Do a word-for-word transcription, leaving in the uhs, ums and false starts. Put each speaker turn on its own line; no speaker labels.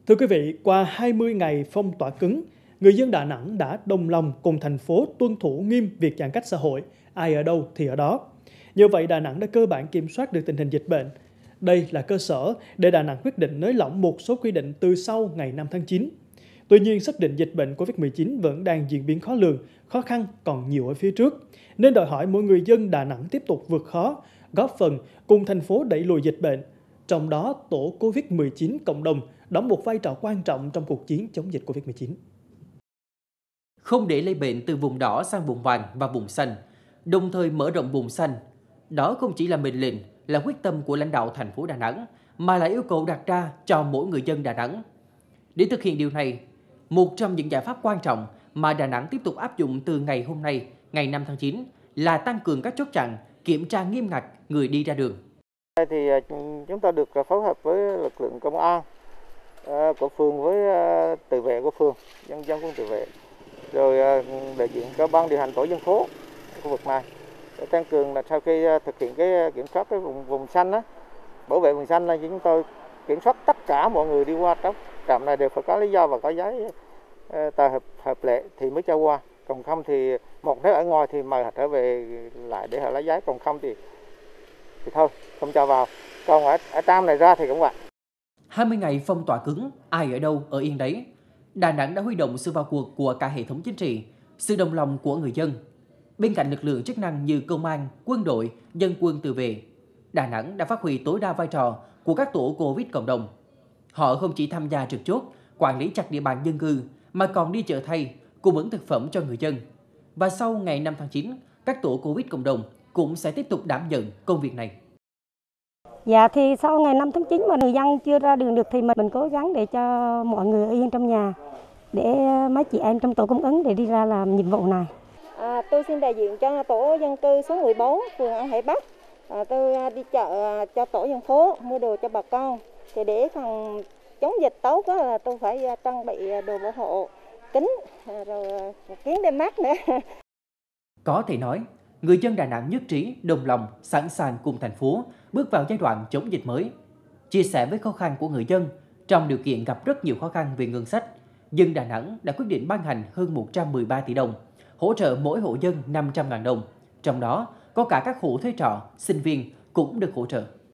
Thưa quý vị, qua hai mươi ngày phong tỏa cứng, người dân Đà Nẵng đã đồng lòng cùng thành phố tuân thủ nghiêm việc giãn cách xã hội, ai ở đâu thì ở đó. Như vậy, Đà Nẵng đã cơ bản kiểm soát được tình hình dịch bệnh. Đây là cơ sở để Đà Nẵng quyết định nới lỏng một số quy định từ sau ngày năm tháng chín. Tuy nhiên, xác định dịch bệnh Covid mười chín vẫn đang diễn biến khó lường, khó khăn còn nhiều ở phía trước, nên đòi hỏi mỗi người dân Đà Nẵng tiếp tục vượt khó, góp phần cùng thành phố đẩy lùi dịch bệnh. Trong đó, tổ Covid mười chín cộng đồng đóng một vai trò quan trọng trong cuộc chiến chống dịch Covid mười chín.
Không để lây bệnh từ vùng đỏ sang vùng vàng và vùng xanh, đồng thời mở rộng vùng xanh. Đó không chỉ là mệnh lệnh, là quyết tâm của lãnh đạo thành phố Đà Nẵng, mà là yêu cầu đặt ra cho mỗi người dân Đà Nẵng. Để thực hiện điều này, một trong những giải pháp quan trọng mà Đà Nẵng tiếp tục áp dụng từ ngày hôm nay, ngày năm tháng chín, là tăng cường các chốt chặn, kiểm tra nghiêm ngặt người đi ra đường.
Thì chúng ta được phối hợp với lực lượng công an của phường với tự vệ của phường, dân dân quân tự vệ, rồi đại diện các ban điều hành tổ dân phố khu vực này để tăng cường là sau khi thực hiện cái kiểm soát cái vùng vùng xanh á, bảo vệ vùng xanh là chúng tôi kiểm soát tất cả mọi người đi qua trong trạm này đều phải có lý do và có giấy tờ hợp hợp lệ thì mới cho qua, còn không thì một nếu ở ngoài thì mời họ trở về lại để họ lấy giấy, còn không thì thì thôi không cho vào, còn ở ở trong này ra thì cũng vậy.
hai mươi ngày phong tỏa cứng, ai ở đâu ở yên đấy. Đà Nẵng đã huy động sự vào cuộc của cả hệ thống chính trị, sự đồng lòng của người dân. Bên cạnh lực lượng chức năng như công an, quân đội, dân quân tự vệ, Đà Nẵng đã phát huy tối đa vai trò của các tổ Covid cộng đồng. Họ không chỉ tham gia trực chốt, quản lý chặt địa bàn dân cư, mà còn đi chợ thay, cung ứng thực phẩm cho người dân. Và sau ngày năm tháng chín, các tổ Covid cộng đồng cũng sẽ tiếp tục đảm nhận công việc này.
Dạ thì sau ngày năm tháng chín mà người dân chưa ra đường được thì mình, mình cố gắng để cho mọi người yên trong nhà, để mấy chị em trong tổ cung ứng để đi ra làm nhiệm vụ này.
À, tôi xin đại diện cho tổ dân cư số mười bốn, phường An Hải Bắc. À, tôi đi chợ cho tổ dân phố, mua đồ cho bà con. Thì để phòng chống dịch tốt đó là tôi phải trang bị đồ bảo hộ, kính, rồi kiến đêm mắt nữa.
Có thể nói, người dân Đà Nẵng nhất trí, đồng lòng, sẵn sàng cùng thành phố bước vào giai đoạn chống dịch mới. Chia sẻ với khó khăn của người dân, trong điều kiện gặp rất nhiều khó khăn về ngân sách, dân Đà Nẵng đã quyết định ban hành hơn một trăm mười ba tỷ đồng, hỗ trợ mỗi hộ dân năm trăm nghìn đồng. Trong đó, có cả các hộ thuê trọ, sinh viên cũng được hỗ trợ.